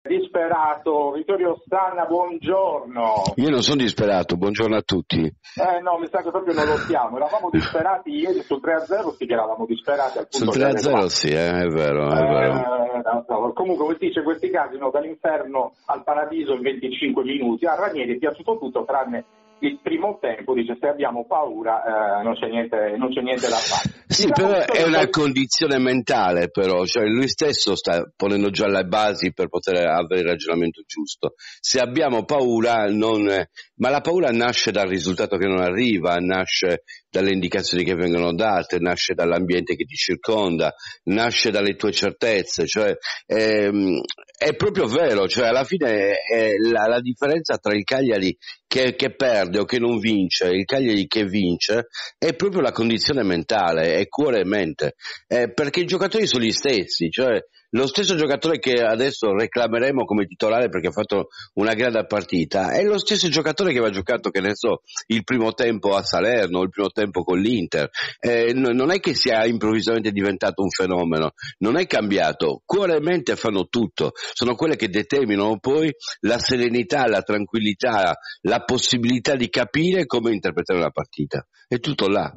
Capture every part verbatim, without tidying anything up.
Disperato, Vittorio Stanna, buongiorno. Io non sono disperato, buongiorno a tutti. Eh no, mi sa che proprio non lo siamo, eravamo disperati ieri sul tre a zero, sì che eravamo disperati al punto sul tre a zero sì, eh, è vero, è eh, vero. No, no. Comunque come si dice, questi casi, no, dall'inferno al paradiso in venticinque minuti. A Ranieri è piaciuto tutto tranne il primo tempo, dice se abbiamo paura eh, non c'è niente, non c'è niente da fare. Sì, Diciamo però è una poi... condizione mentale, però, cioè lui stesso sta ponendo già le basi per poter avere il ragionamento giusto. Se abbiamo paura, non... ma la paura nasce dal risultato che non arriva, nasce dalle indicazioni che vengono date, nasce dall'ambiente che ti circonda, nasce dalle tue certezze, cioè ehm, è proprio vero, cioè alla fine è la, la differenza tra il Cagliari che, che perde o che non vince, il Cagliari che vince, è proprio la condizione mentale, è cuore e mente, eh, perché i giocatori sono gli stessi, cioè lo stesso giocatore che adesso reclameremo come titolare perché ha fatto una grande partita è lo stesso giocatore che aveva giocato, che ne so, il primo tempo a Salerno, il primo tempo con l'Inter, eh, n- non è che sia improvvisamente diventato un fenomeno, non è cambiato, cuore e mente fanno tutto, sono quelle che determinano poi la serenità, la tranquillità, la possibilità di capire come interpretare una partita, è tutto là.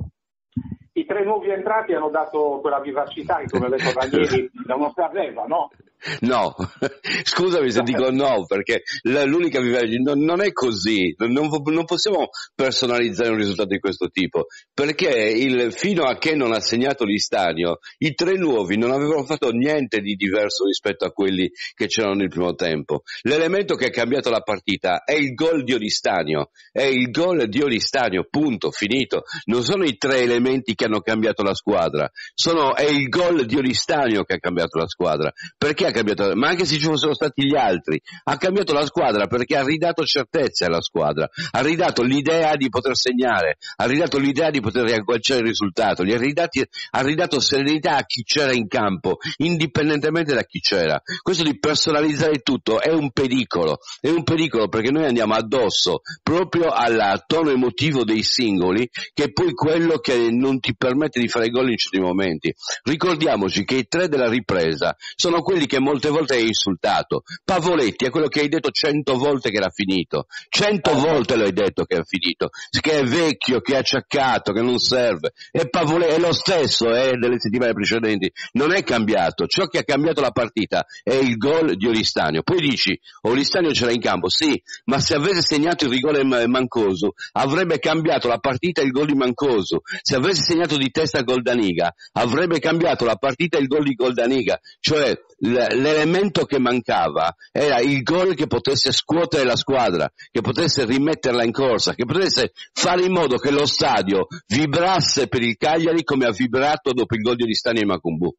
I tre nuovi entrati hanno dato quella vivacità che, come ha detto Ranieri, non si aveva, no? No, scusami se dico no, perché l'unica vivacità non è così, non, non possiamo personalizzare un risultato di questo tipo, perché il, fino a che non ha segnato l'Istanio, i tre nuovi non avevano fatto niente di diverso rispetto a quelli che c'erano nel primo tempo. L'elemento che ha cambiato la partita è il gol di Olistanio, è il gol di Olistanio, punto, finito. Non sono i tre elementi che hanno cambiato la squadra, sono, è il gol di Olistanio che ha cambiato la squadra. Perché ha cambiato? Ma anche se ci fossero stati gli altri, ha cambiato la squadra perché ha ridato certezze alla squadra, ha ridato l'idea di poter segnare, ha ridato l'idea di poter riagganciare il risultato, gli ha, ridati, ha ridato serenità a chi c'era in campo, indipendentemente da chi c'era. Questo di personalizzare tutto è un pericolo, è un pericolo perché noi andiamo addosso proprio al tono emotivo dei singoli, che è poi quello che non ti permette di fare gol in certi momenti. Ricordiamoci che i tre della ripresa sono quelli che molte volte hai insultato. Pavoletti è quello che hai detto cento volte che era finito, cento volte lo hai detto che è finito, che è vecchio, che è acciaccato, che non serve. E Pavoletti è lo stesso eh, delle settimane precedenti, non è cambiato. Ciò che ha cambiato la partita è il gol di Olistanio. Poi dici, Olistanio c'era in campo, sì, ma se avesse segnato il rigore Mancosu avrebbe cambiato la partita il gol di Mancosu. Se avesse segnato di testa Goldaniga avrebbe cambiato la partita il gol di Goldaniga. Cioè l'elemento che mancava era il gol che potesse scuotere la squadra, che potesse rimetterla in corsa, che potesse fare in modo che lo stadio vibrasse per il Cagliari come ha vibrato dopo il gol di Olistanio e Macumbu.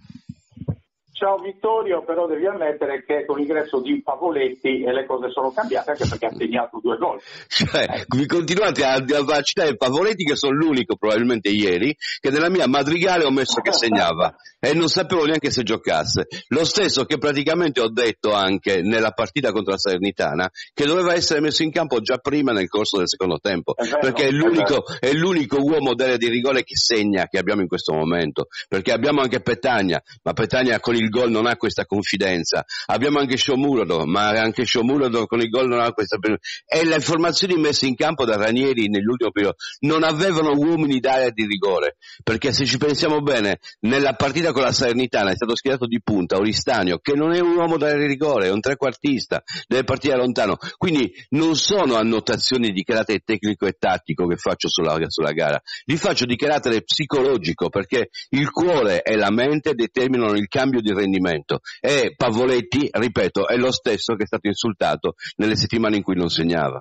Ciao Vittorio, però devi ammettere che con l'ingresso di Pavoletti le cose sono cambiate, anche perché ha segnato due gol. Cioè, vi continuate a, a citare Pavoletti, che sono l'unico probabilmente ieri che nella mia madrigale ho messo che segnava e non sapevo neanche se giocasse. Lo stesso che praticamente ho detto anche nella partita contro la Salernitana, che doveva essere messo in campo già prima nel corso del secondo tempo, È vero, perché è l'unico, è, è l'unico uomo d'area di rigore che segna che abbiamo in questo momento, perché abbiamo anche Petagna, ma Petagna con il gol non ha questa confidenza, abbiamo anche Shomurodov, ma anche Shomurodov con il gol non ha questa, e le formazioni messe in campo da Ranieri nell'ultimo periodo non avevano uomini d'area di rigore, perché se ci pensiamo bene nella partita con la Salernitana è stato schierato di punta Olistanio, che non è un uomo d'area di rigore, è un trequartista, deve partire lontano, quindi non sono annotazioni di carattere tecnico e tattico che faccio sulla, sulla gara, li faccio di carattere psicologico, perché il cuore e la mente determinano il cambio di rendimento, e Pavoletti, ripeto, è lo stesso che è stato insultato nelle settimane in cui non segnava.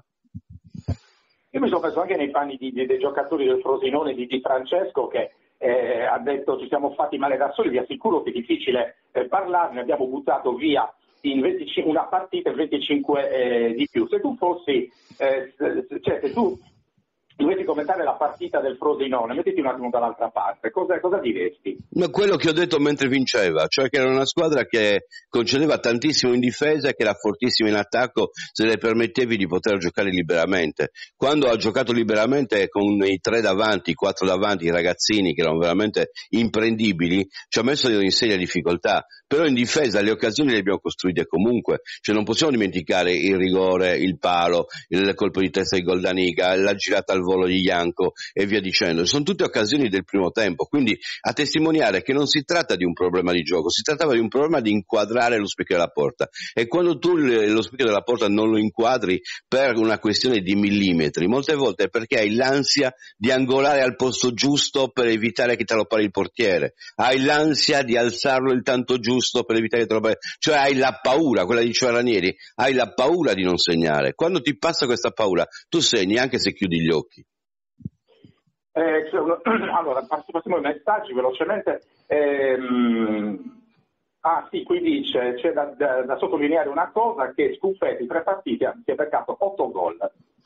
Io mi sono messo anche nei panni di, di, dei giocatori del Frosinone, di Di Francesco, che eh, ha detto ci siamo fatti male da soli, vi assicuro che è difficile eh, parlarne, abbiamo buttato via in venticinque, una partita e venticinque eh, di più. Se tu fossi, eh, cioè se tu dovessi commentare la partita del Frosinone, mettiti un attimo dall'altra parte, cosa, cosa diresti? Ma quello che ho detto mentre vinceva, cioè che era una squadra che concedeva tantissimo in difesa e che era fortissima in attacco se le permettevi di poter giocare liberamente. Quando ha giocato liberamente con i tre davanti, i quattro davanti, i ragazzini che erano veramente imprendibili, ci ha messo in seria difficoltà. Però in difesa le occasioni le abbiamo costruite comunque, cioè non possiamo dimenticare il rigore, il palo, il colpo di testa di Goldaniga, la girata al volo di Janko e via dicendo. Sono tutte occasioni del primo tempo, quindi a testimoniare che non si tratta di un problema di gioco, si trattava di un problema di inquadrare lo specchio della porta, e quando tu lo specchio della porta non lo inquadri per una questione di millimetri, molte volte è perché hai l'ansia di angolare al posto giusto per evitare che te lo pari il portiere, hai l'ansia di alzarlo il tanto giusto per evitare che te lo pari, cioè hai la paura, quella diceva Ranieri, hai la paura di non segnare. Quando ti passa questa paura tu segni anche se chiudi gli occhi. Eh, cioè, allora, passiamo ai messaggi velocemente. Ehm, ah sì, qui dice, c'è da, da, da sottolineare una cosa, che Scuffetti, tre partite, si è beccato otto gol.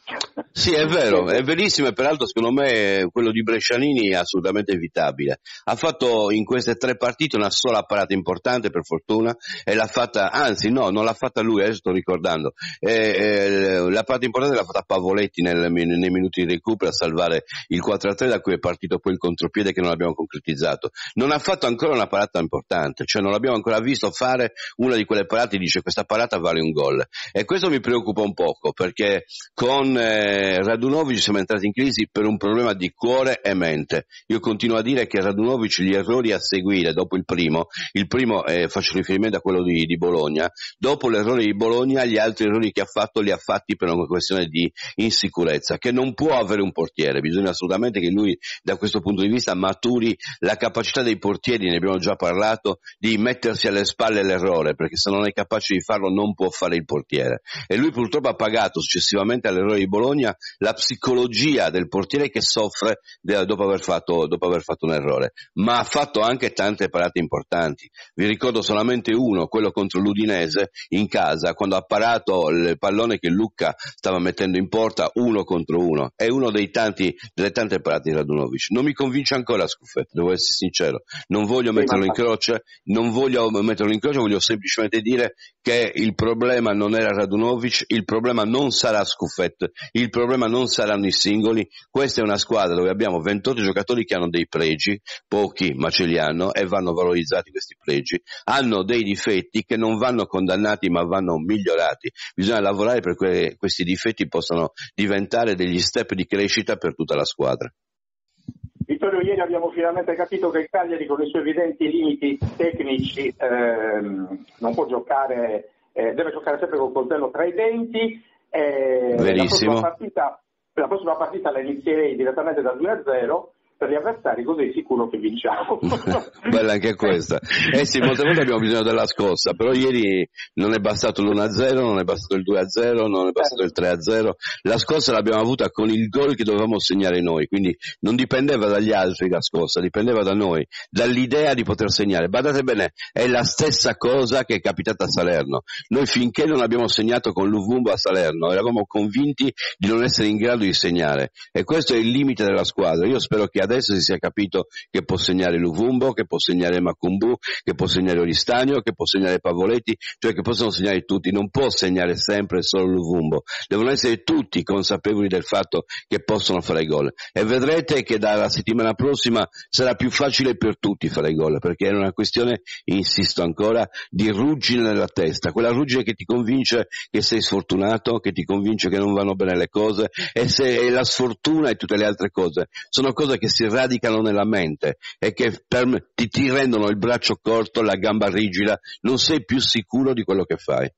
Sì, è vero, è verissimo, e peraltro secondo me quello di Brescianini è assolutamente evitabile. Ha fatto in queste tre partite una sola parata importante, per fortuna, e l'ha fatta, anzi no, non l'ha fatta lui, adesso sto ricordando, eh, eh, la parata importante l'ha fatta Pavoletti nel, nei minuti di recupero a salvare il quattro a tre, da cui è partito poi il contropiede che non abbiamo concretizzato. Non ha fatto ancora una parata importante, cioè non l'abbiamo ancora visto fare una di quelle parate, dice questa parata vale un gol, e questo mi preoccupa un poco, perché con eh, Radunovic siamo entrati in crisi per un problema di cuore e mente. Io continuo a dire che Radunovic, gli errori a seguire dopo il primo, il primo eh, faccio riferimento a quello di, di Bologna, dopo l'errore di Bologna gli altri errori che ha fatto li ha fatti per una questione di insicurezza, che non può avere un portiere, bisogna assolutamente che lui da questo punto di vista maturi la capacità dei portieri, ne abbiamo già parlato, di mettersi alle spalle l'errore, perché se non è capace di farlo non può fare il portiere, e lui purtroppo ha pagato successivamente all'errore di Bologna la psicologia del portiere che soffre de- dopo aver fatto dopo aver fatto un errore, ma ha fatto anche tante parate importanti. Vi ricordo solamente uno, quello contro l'Udinese in casa, quando ha parato il pallone che Lucca stava mettendo in porta uno contro uno. È uno dei tanti delle tante parate di Radunovic. Non mi convince ancora Scuffetti, devo essere sincero, non voglio sì, metterlo in croce, non voglio metterlo in croce, voglio semplicemente dire che il problema non era Radunovic, il problema non sarà Scuffetti, il problema non saranno i singoli. Questa è una squadra dove abbiamo ventotto giocatori che hanno dei pregi, pochi ma ce li hanno, e vanno valorizzati questi pregi, hanno dei difetti che non vanno condannati ma vanno migliorati, bisogna lavorare perché questi difetti possano diventare degli step di crescita per tutta la squadra. Vittorio, ieri abbiamo finalmente capito che il Cagliari, con i suoi evidenti limiti tecnici, ehm, non può giocare, eh, deve giocare sempre col coltello tra i denti. Eh, Verissimo. La prossima partita, la prossima partita la inizierei direttamente da due a zero per gli avversari, così sicuro che vinciamo. Bella anche questa. Eh sì, molte volte abbiamo bisogno della scossa, però ieri non è bastato l'uno a zero, non è bastato il due a zero, non è bastato il tre a zero. La scossa l'abbiamo avuta con il gol che dovevamo segnare noi, quindi non dipendeva dagli altri la scossa, dipendeva da noi, dall'idea di poter segnare. Badate bene, è la stessa cosa che è capitata a Salerno. Noi finché non abbiamo segnato con Luvumbo a Salerno eravamo convinti di non essere in grado di segnare, e questo è il limite della squadra. Io spero che adesso si sia capito che può segnare Luvumbo, che può segnare Macumbu, che può segnare Oristagno, che può segnare Pavoletti, cioè che possono segnare tutti. Non può segnare sempre solo Luvumbo, devono essere tutti consapevoli del fatto che possono fare gol, e vedrete che dalla settimana prossima sarà più facile per tutti fare gol, perché è una questione, insisto ancora, di ruggine nella testa, quella ruggine che ti convince che sei sfortunato, che ti convince che non vanno bene le cose, e se è la sfortuna e tutte le altre cose sono cose che si radicano nella mente e che per, ti, ti rendono il braccio corto, la gamba rigida, non sei più sicuro di quello che fai.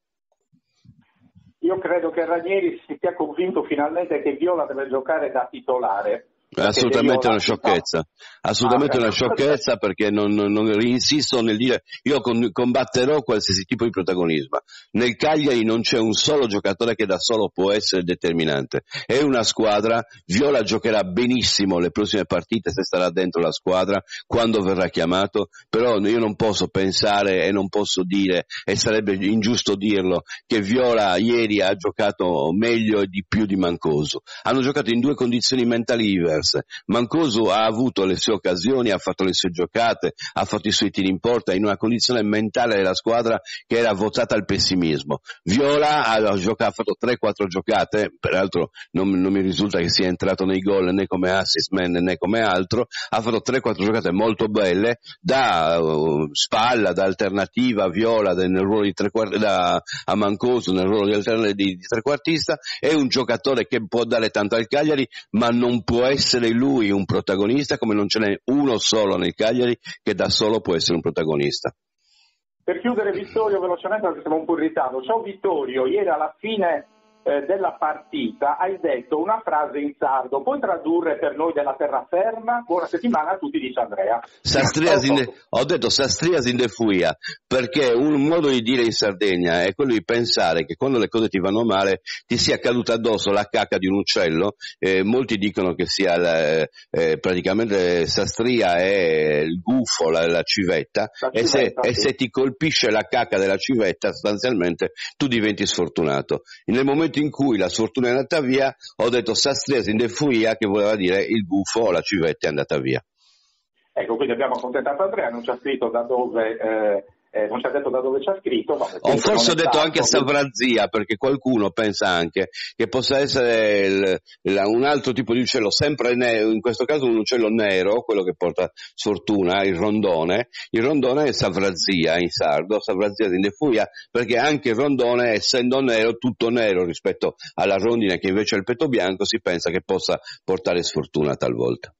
Io credo che Ranieri si sia convinto finalmente che Viola deve giocare da titolare, È assolutamente una sciocchezza, assolutamente una sciocchezza, perché non, non, non insisto nel dire io con, combatterò qualsiasi tipo di protagonismo. Nel Cagliari non c'è un solo giocatore che da solo può essere determinante, è una squadra. Viola giocherà benissimo le prossime partite se starà dentro la squadra quando verrà chiamato, però io non posso pensare e non posso dire, e sarebbe ingiusto dirlo, che Viola ieri ha giocato meglio e di più di Mancosu. Hanno giocato in due condizioni mentali diverse. Mancosu ha avuto le sue occasioni, ha fatto le sue giocate, ha fatto i suoi tiri in porta in una condizione mentale della squadra che era votata al pessimismo. Viola ha, giocato, ha fatto tre quattro giocate, peraltro non, non mi risulta che sia entrato nei gol né come assist man né come altro, ha fatto tre quattro giocate molto belle, da uh, spalla, da alternativa a Viola nel ruolo di trequart- da, a Mancosu nel ruolo di, altern- di, di trequartista. È un giocatore che può dare tanto al Cagliari, ma non può essere lui un protagonista, come non ce n'è uno solo nel Cagliari che da solo può essere un protagonista. Per chiudere, Vittorio, velocemente perché siamo un po' in ritardo. Ciao Vittorio, ieri alla fine eh, della partita hai detto una frase in sardo, puoi tradurre per noi della terraferma? Buona settimana a tutti, dice Andrea. Sastrias in de, ho detto Sastrias in de fuia, perché un modo di dire in Sardegna è quello di pensare che quando le cose ti vanno male ti sia caduta addosso la cacca di un uccello. Eh, molti dicono che sia la, eh, praticamente Sastria è il gufo, la, la civetta, la civetta e, se, sì. e se ti colpisce la cacca della civetta sostanzialmente tu diventi sfortunato. Nel momento in cui la sfortuna è andata via ho detto Sastrias in de fuia, che voleva dire il gufo o la civetta è andata via. Ecco, quindi abbiamo accontentato Andrea, non ci ha scritto da dove, eh, eh, non ci ha detto da dove ci ha scritto. Ma o forse ho detto stato, anche Savrazia, perché qualcuno pensa anche che possa essere il, il, un altro tipo di uccello, sempre nero, in questo caso un uccello nero, quello che porta sfortuna, il rondone. Il rondone è Savrazia in sardo, Savrazia in de fuia, perché anche il rondone, essendo nero, tutto nero rispetto alla rondine che invece ha il petto bianco, si pensa che possa portare sfortuna talvolta.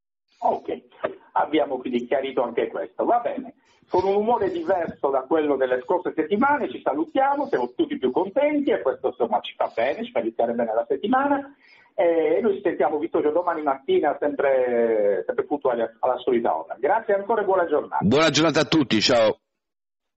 Ok. Abbiamo quindi chiarito anche questo, va bene. Con un umore diverso da quello delle scorse settimane ci salutiamo, siamo tutti più contenti e questo insomma ci fa bene, ci fa iniziare bene la settimana. E noi ci sentiamo, Vittorio, domani mattina sempre, sempre puntuali alla solita ora. Grazie ancora e buona giornata. Buona giornata a tutti, ciao.